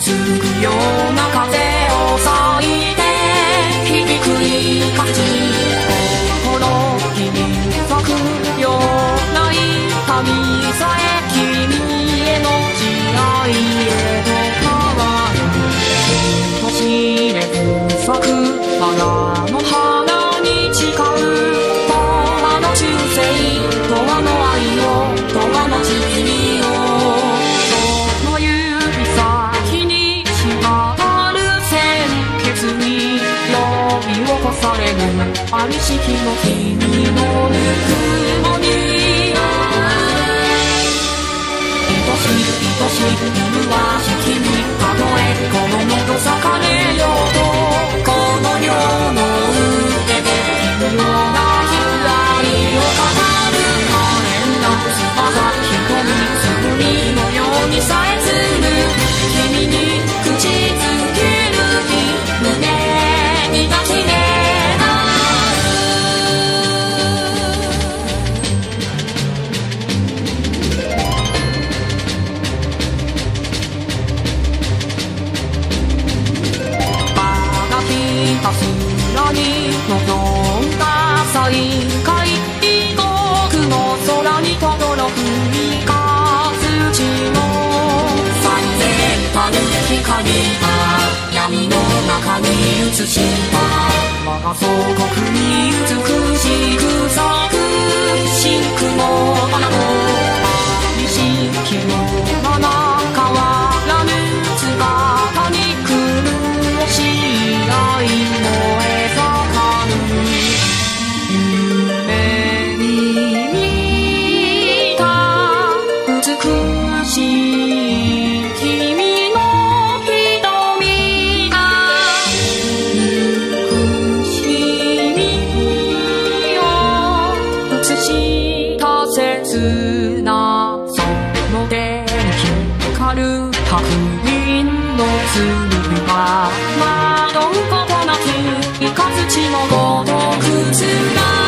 継ぐような風を咲いて響くいかつ心に咲くような痛みさえ君への慈愛へと変わる年れず咲くバラの花に誓う永遠の忠誠永遠の愛を永遠の慈悲をその指先に縛る鮮血に呼び起こされるありしきの君のぬくもり愛しい犬は引きにたとえこの喉裂かれようとこの世の腕で奇妙な光を語る可憐な翼瞳紡のようにさえずる君に口づける日胸に抱きねひたすらに望んだ再会異国の空に轟く三日月の三千たる光が闇の中に映した我が祖国に美しく咲く真紅の花の意識のまま変わらぬ姿に狂しい愛燃え盛る夢に見た美しい君の瞳が苦しみを映した切なその手に光る白銀の剣が惑うことなきイカズチのごとくつな